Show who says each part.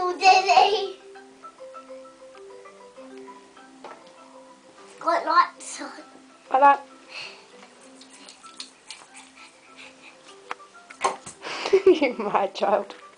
Speaker 1: Oh, Diddy. It's got lights on.
Speaker 2: Like that. You mad child.